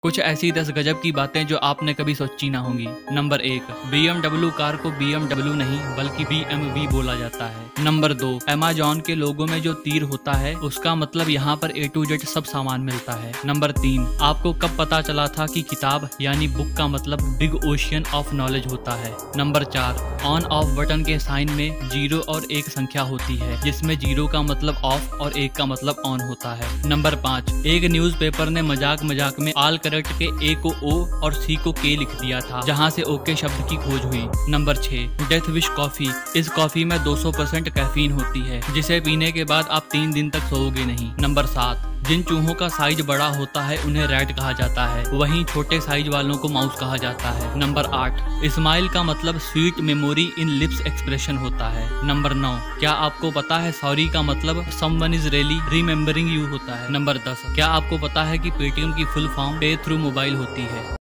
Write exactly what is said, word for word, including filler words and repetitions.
कुछ ऐसी दस गजब की बातें जो आपने कभी सोची ना होंगी। नंबर एक, बी एम डब्ल्यू कार को बी एम डब्ल्यू नहीं बल्कि बी एम वी बोला जाता है। नंबर दो, अमेज़न के लोगो में जो तीर होता है उसका मतलब यहाँ पर ए टू जेड सब सामान मिलता है। नंबर तीन, आपको कब पता चला था कि किताब यानी बुक का मतलब बिग ओशियन ऑफ नॉलेज होता है। नंबर चार, ऑन ऑफ बटन के साइन में जीरो और एक संख्या होती है जिसमें जीरो का मतलब ऑफ और एक का मतलब ऑन होता है। नंबर पाँच, एक न्यूज़पेपर ने मजाक मजाक में ऑल करेक्ट के ए को ओ और सी को के लिख दिया था जहां से ओके शब्द की खोज हुई। नंबर छह, डेथ विश कॉफी, इस कॉफी में दो सौ परसेंट कैफीन होती है जिसे पीने के बाद आप तीन दिन तक सोओगे नहीं। नंबर सात, जिन चूहों का साइज बड़ा होता है उन्हें रैट कहा जाता है, वहीं छोटे साइज वालों को माउस कहा जाता है। नंबर आठ, स्माइल का मतलब sweet memory in lips expression होता है। नंबर नौ, क्या आपको पता है सॉरी का मतलब someone is really remembering you होता है। नंबर दस, क्या आपको पता है कि पेटीएम की full form pay through mobile होती है।